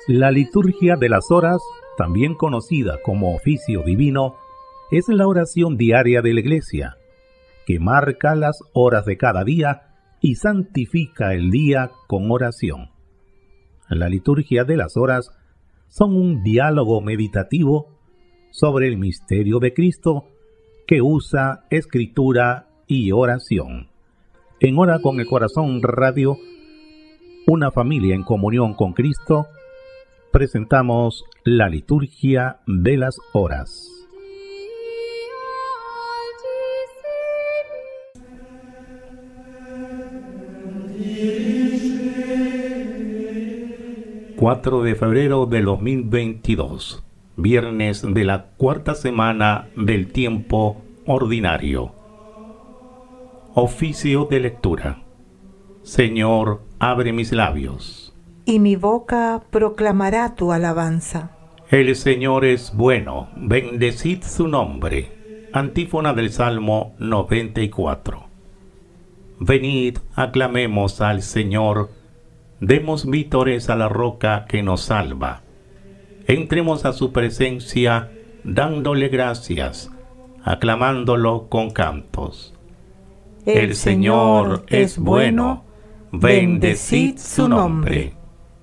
La liturgia de las horas, también conocida como oficio divino, es la oración diaria de la Iglesia, que marca las horas de cada día y santifica el día con oración. La liturgia de las horas son un diálogo meditativo sobre el misterio de Cristo que usa escritura y oración. En Hora con el Corazón Radio, una familia en comunión con Cristo, presentamos la liturgia de las horas. ...4 de febrero de 2022... viernes de la cuarta semana del tiempo ordinario. Oficio de lectura. Señor, abre mis labios, y mi boca proclamará tu alabanza. El Señor es bueno, bendecid su nombre. Antífona del Salmo 94. Venid, aclamemos al Señor, demos vítores a la roca que nos salva. Entremos a su presencia dándole gracias, aclamándolo con cantos. El Señor es bueno, bendecid su nombre.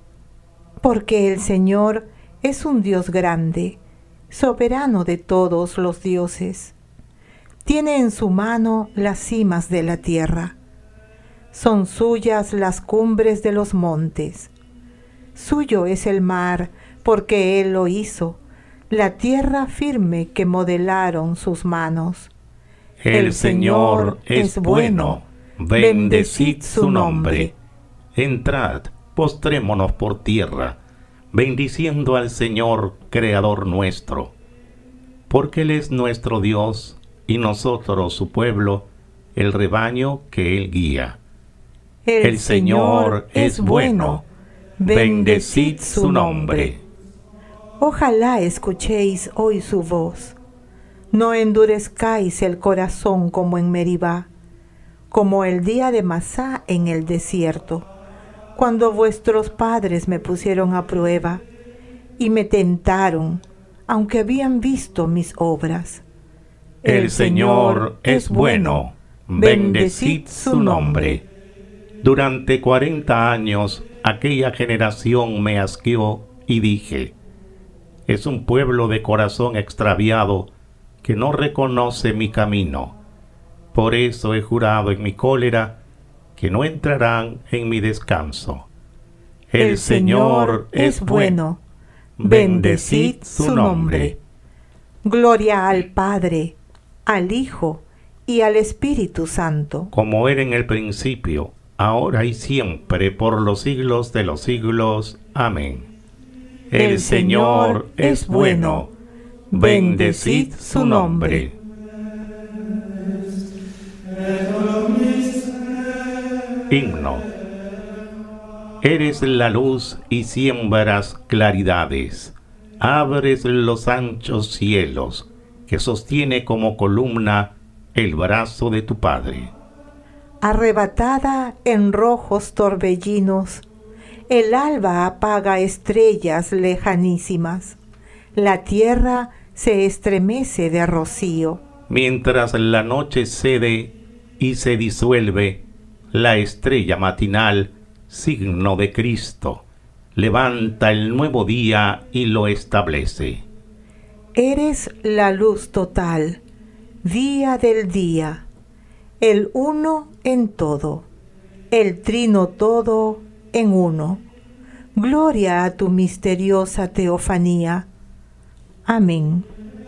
Porque el Señor es un Dios grande, soberano de todos los dioses. Tiene en su mano las cimas de la tierra. Son suyas las cumbres de los montes. Suyo es el mar, porque Él lo hizo, la tierra firme que modelaron sus manos. El Señor es bueno, bendecid su nombre. Entrad, postrémonos por tierra, bendiciendo al Señor, Creador nuestro. Porque Él es nuestro Dios, y nosotros su pueblo, el rebaño que Él guía. El Señor es bueno, bendecid su nombre. Ojalá escuchéis hoy su voz. No endurezcáis el corazón como en Meribá, como el día de Masá en el desierto, cuando vuestros padres me pusieron a prueba y me tentaron, aunque habían visto mis obras. El Señor es bueno, bendecid su nombre. Durante 40 años aquella generación me asqueó y dije: es un pueblo de corazón extraviado que no reconoce mi camino. Por eso he jurado en mi cólera que no entrarán en mi descanso. El Señor es bueno, bendecid su nombre. Gloria al Padre, al Hijo y al Espíritu Santo. Como era en el principio, ahora y siempre, por los siglos de los siglos. Amén. El Señor es bueno, bendecid su nombre. Himno. Eres la luz y siembras claridades, abres los anchos cielos, que sostiene como columna el brazo de tu Padre. Arrebatada en rojos torbellinos, el alba apaga estrellas lejanísimas. La tierra se estremece de rocío. Mientras la noche cede y se disuelve, la estrella matinal, signo de Cristo, levanta el nuevo día y lo establece. Eres la luz total, día del día, el uno en todo, el trino todo en uno. Gloria a tu misteriosa teofanía. Amén.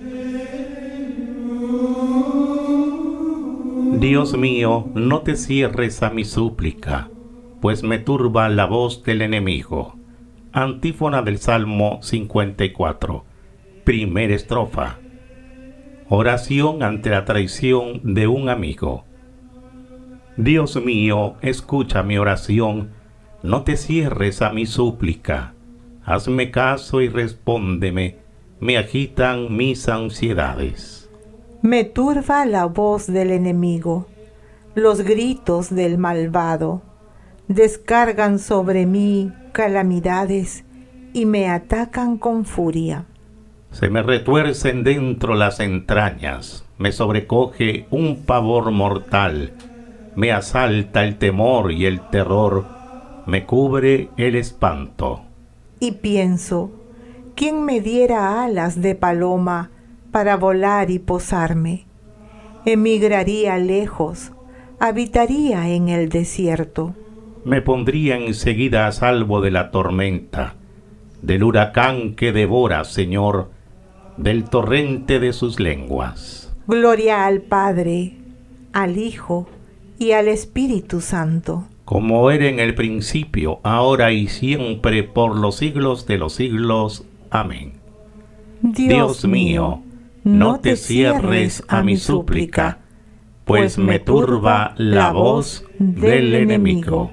Dios mío, no te cierres a mi súplica, pues me turba la voz del enemigo. Antífona del Salmo 54. Primera estrofa. Oración ante la traición de un amigo. Dios mío, escucha mi oración, no te cierres a mi súplica. Hazme caso y respóndeme, me agitan mis ansiedades. Me turba la voz del enemigo, los gritos del malvado. Descargan sobre mí calamidades y me atacan con furia. Se me retuercen dentro las entrañas, me sobrecoge un pavor mortal, me asalta el temor y el terror, me cubre el espanto. Y pienso, ¿quién me diera alas de paloma para volar y posarme? Emigraría lejos, habitaría en el desierto. Me pondría enseguida a salvo de la tormenta, del huracán que devora, Señor, del torrente de sus lenguas. Gloria al Padre, al Hijo y al Espíritu Santo. Como era en el principio, ahora y siempre, por los siglos de los siglos. Amén. Dios mío, no te cierres a mi súplica, pues me turba la voz del enemigo.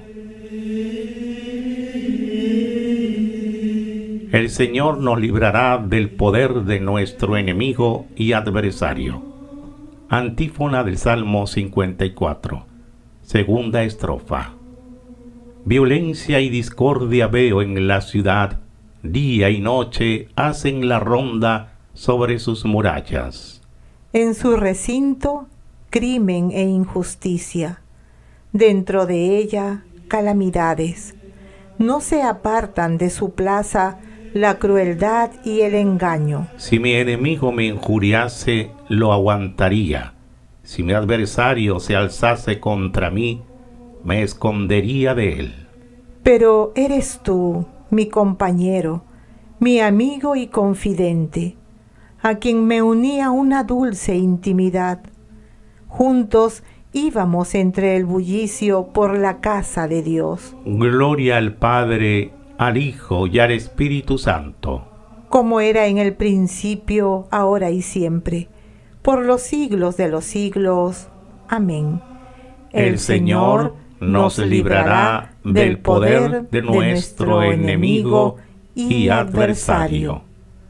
El Señor nos librará del poder de nuestro enemigo y adversario. Antífona del Salmo 54, segunda estrofa. Violencia y discordia veo en la ciudad, día y noche hacen la ronda sobre sus murallas. En su recinto, crimen e injusticia. Dentro de ella, calamidades. No se apartan de su plaza la crueldad y el engaño. Si mi enemigo me injuriase, lo aguantaría. Si mi adversario se alzase contra mí, me escondería de él. Pero eres tú, mi compañero, mi amigo y confidente, a quien me unía una dulce intimidad. Juntos íbamos entre el bullicio por la casa de Dios. Gloria al Padre, al Hijo y al Espíritu Santo. Como era en el principio, ahora y siempre, por los siglos de los siglos. Amén. El Señor nos librará del poder de nuestro enemigo y adversario.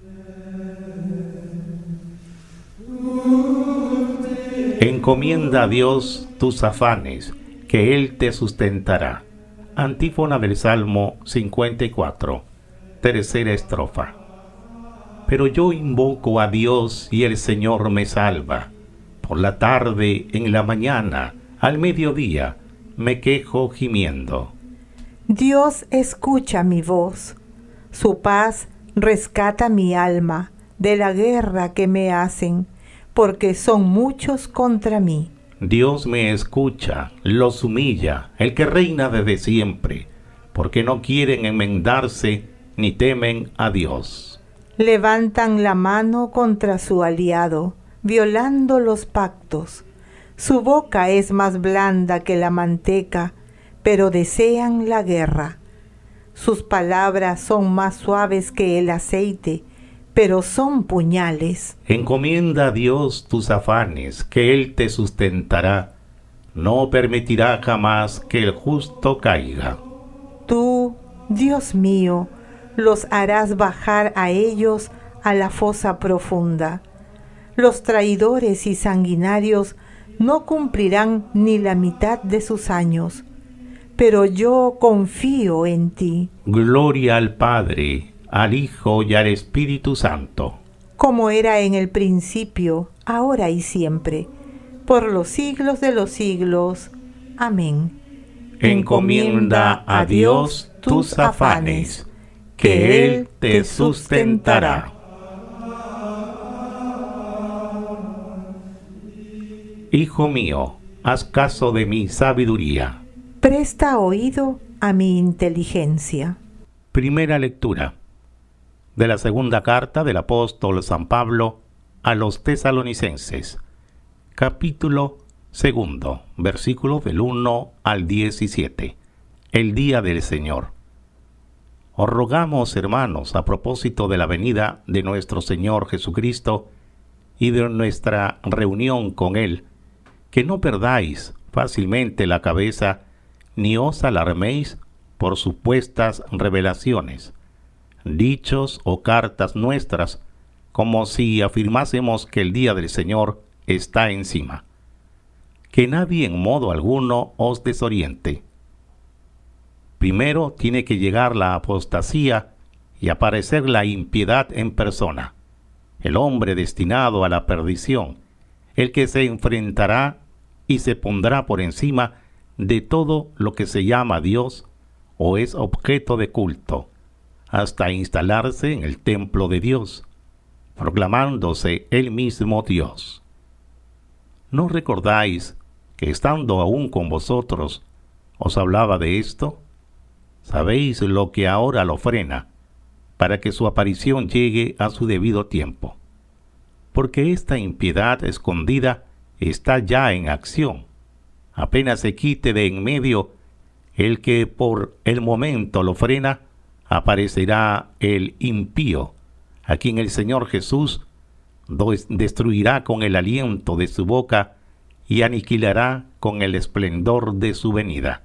Encomienda a Dios tus afanes, que Él te sustentará. Antífona del Salmo 54, tercera estrofa. Pero yo invoco a Dios y el Señor me salva. Por la tarde, en la mañana, al mediodía, me quejo gimiendo. Dios escucha mi voz. Su paz rescata mi alma de la guerra que me hacen, porque son muchos contra mí. Dios me escucha, los humilla, el que reina desde siempre, porque no quieren enmendarse ni temen a Dios. Levantan la mano contra su aliado, violando los pactos. Su boca es más blanda que la manteca, pero desean la guerra. Sus palabras son más suaves que el aceite, pero son puñales. Encomienda a Dios tus afanes, que Él te sustentará. No permitirá jamás que el justo caiga. Tú, Dios mío, los harás bajar a ellos a la fosa profunda. Los traidores y sanguinarios no cumplirán ni la mitad de sus años, pero yo confío en ti. Gloria al Padre, al Hijo y al Espíritu Santo. Como era en el principio, ahora y siempre, por los siglos de los siglos. Amén. Encomienda a Dios tus afanes, que Él te sustentará. Hijo mío, haz caso de mi sabiduría. Presta oído a mi inteligencia. Primera lectura de la segunda carta del apóstol San Pablo a los tesalonicenses, capítulo 2, versículos del 1 al 17. El día del Señor. Os rogamos, hermanos, a propósito de la venida de nuestro Señor Jesucristo y de nuestra reunión con Él, que no perdáis fácilmente la cabeza, ni os alarméis por supuestas revelaciones, dichos o cartas nuestras, como si afirmásemos que el día del Señor está encima. Que nadie en modo alguno os desoriente. Primero tiene que llegar la apostasía y aparecer la impiedad en persona, el hombre destinado a la perdición, el que se enfrentará y se pondrá por encima de todo lo que se llama Dios o es objeto de culto, hasta instalarse en el templo de Dios, proclamándose él mismo Dios. ¿No recordáis que estando aún con vosotros os hablaba de esto? Sabéis lo que ahora lo frena, para que su aparición llegue a su debido tiempo. Porque esta impiedad escondida está ya en acción. Apenas se quite de en medio el que por el momento lo frena, aparecerá el impío, a quien el Señor Jesús destruirá con el aliento de su boca y aniquilará con el esplendor de su venida.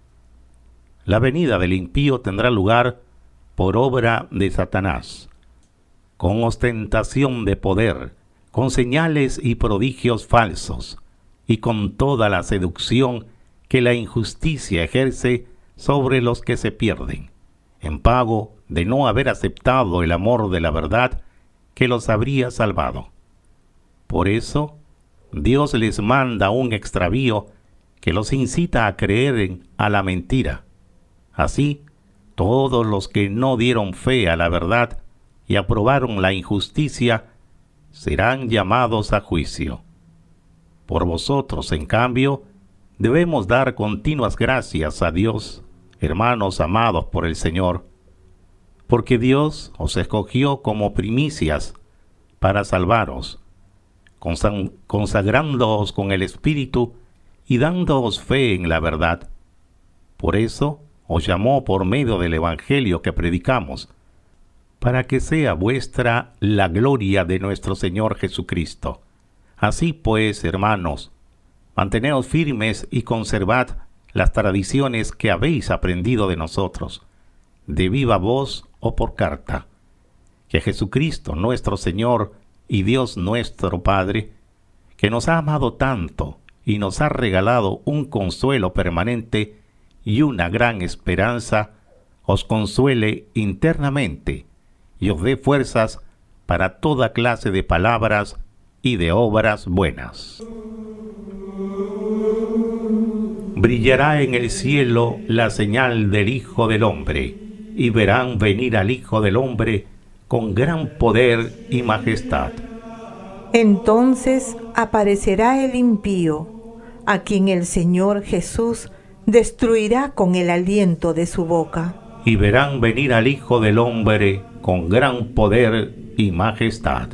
La venida del impío tendrá lugar por obra de Satanás, con ostentación de poder, con señales y prodigios falsos, y con toda la seducción que la injusticia ejerce sobre los que se pierden, en pago de no haber aceptado el amor de la verdad que los habría salvado. Por eso, Dios les manda un extravío que los incita a creer a la mentira. Así, todos los que no dieron fe a la verdad y aprobaron la injusticia serán llamados a juicio. Por vosotros, en cambio, debemos dar continuas gracias a Dios, hermanos amados por el Señor, porque Dios os escogió como primicias para salvaros, consagrándoos con el Espíritu y dándoos fe en la verdad. Por eso os llamó por medio del Evangelio que predicamos, para que sea vuestra la gloria de nuestro Señor Jesucristo. Así pues, hermanos, manteneos firmes y conservad las tradiciones que habéis aprendido de nosotros, de viva voz o por carta. Que Jesucristo, nuestro Señor y Dios nuestro Padre, que nos ha amado tanto y nos ha regalado un consuelo permanente y una gran esperanza, os consuele internamente y os dé fuerzas para toda clase de palabras y de obras buenas. Brillará en el cielo la señal del Hijo del Hombre, y verán venir al Hijo del Hombre con gran poder y majestad. Entonces aparecerá el impío, a quien el Señor Jesús destruirá con el aliento de su boca. Y verán venir al Hijo del Hombre con gran poder y majestad.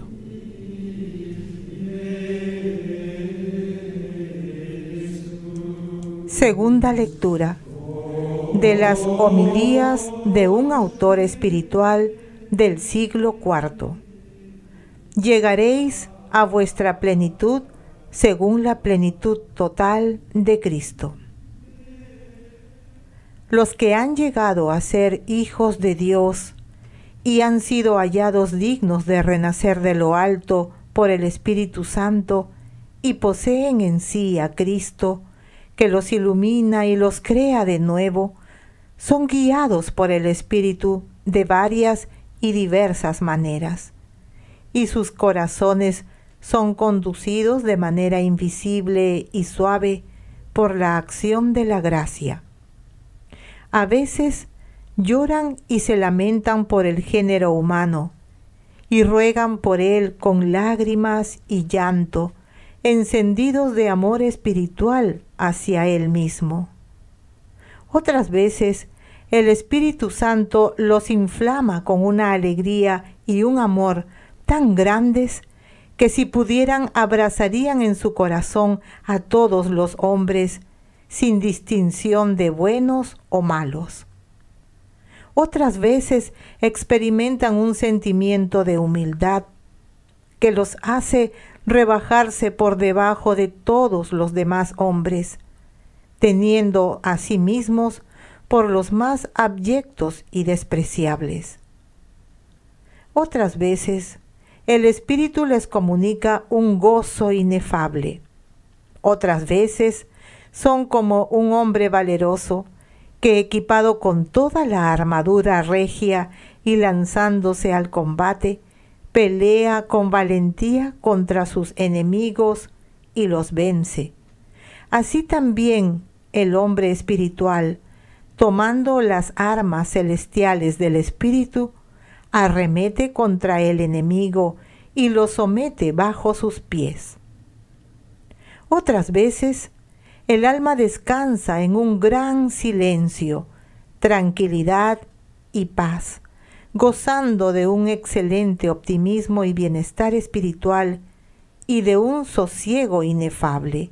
Segunda lectura de las homilías de un autor espiritual del siglo IV. Llegaréis a vuestra plenitud según la plenitud total de Cristo. Los que han llegado a ser hijos de Dios y han sido hallados dignos de renacer de lo alto por el Espíritu Santo y poseen en sí a Cristo, que los ilumina y los crea de nuevo, son guiados por el Espíritu de varias y diversas maneras, y sus corazones son conducidos de manera invisible y suave por la acción de la gracia. A veces lloran y se lamentan por el género humano, y ruegan por él con lágrimas y llanto, encendidos de amor espiritual hacia él mismo. Otras veces, el Espíritu Santo los inflama con una alegría y un amor tan grandes que si pudieran abrazarían en su corazón a todos los hombres, sin distinción de buenos o malos. Otras veces experimentan un sentimiento de humildad que los hace rebajarse por debajo de todos los demás hombres, teniendo a sí mismos por los más abyectos y despreciables. Otras veces, el Espíritu les comunica un gozo inefable. Otras veces, son como un hombre valeroso que, equipado con toda la armadura regia y lanzándose al combate, pelea con valentía contra sus enemigos y los vence. Así también el hombre espiritual, tomando las armas celestiales del Espíritu, arremete contra el enemigo y lo somete bajo sus pies. Otras veces, el alma descansa en un gran silencio, tranquilidad y paz, gozando de un excelente optimismo y bienestar espiritual y de un sosiego inefable.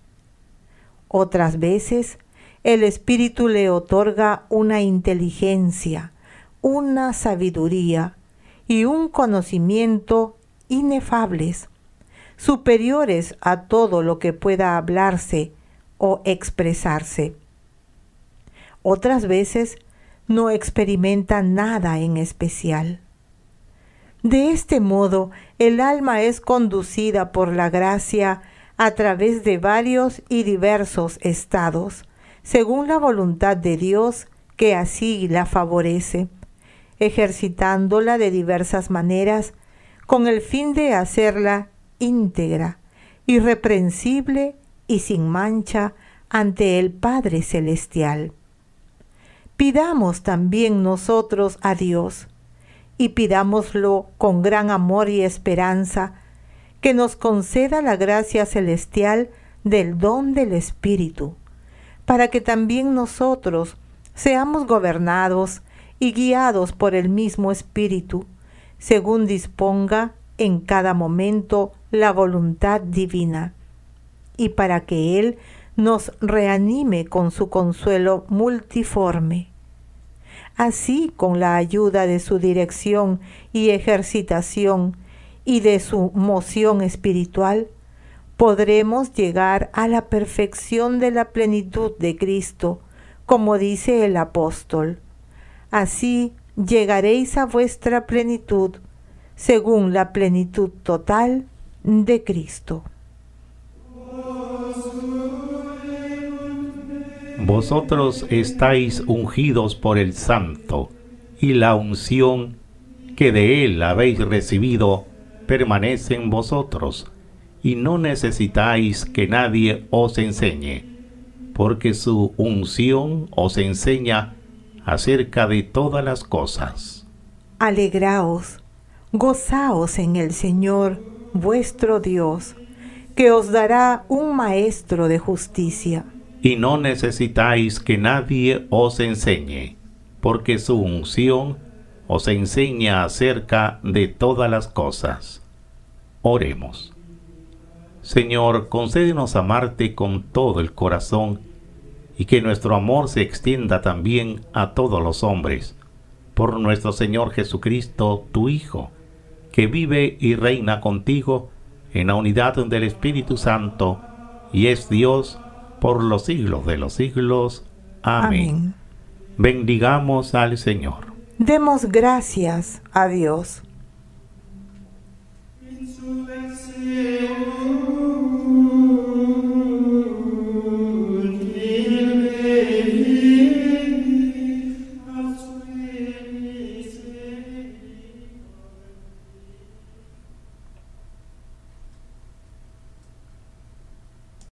Otras veces, el Espíritu le otorga una inteligencia, una sabiduría y un conocimiento inefables, superiores a todo lo que pueda hablarse o expresarse. Otras veces no experimenta nada en especial. De este modo, el alma es conducida por la gracia a través de varios y diversos estados, según la voluntad de Dios que así la favorece, ejercitándola de diversas maneras con el fin de hacerla íntegra, irreprensible y sin mancha ante el Padre Celestial. Pidamos también nosotros a Dios, y pidámoslo con gran amor y esperanza, que nos conceda la gracia celestial del don del Espíritu, para que también nosotros seamos gobernados y guiados por el mismo Espíritu, según disponga en cada momento la voluntad divina, y para que Él nos reanime con su consuelo multiforme. Así, con la ayuda de su dirección y ejercitación y de su moción espiritual, podremos llegar a la perfección de la plenitud de Cristo, como dice el apóstol. Así llegaréis a vuestra plenitud, según la plenitud total de Cristo. Vosotros estáis ungidos por el Santo, y la unción que de Él habéis recibido permanece en vosotros, y no necesitáis que nadie os enseñe, porque su unción os enseña acerca de todas las cosas. Alegraos, gozaos en el Señor vuestro Dios, que os dará un maestro de justicia. Y no necesitáis que nadie os enseñe, porque su unción os enseña acerca de todas las cosas. Oremos. Señor, concédenos amarte con todo el corazón, y que nuestro amor se extienda también a todos los hombres, por nuestro Señor Jesucristo, tu Hijo, que vive y reina contigo en la unidad del Espíritu Santo, y es Dios por los siglos de los siglos. Amén. Bendigamos al Señor. Demos gracias a Dios. In su excelsis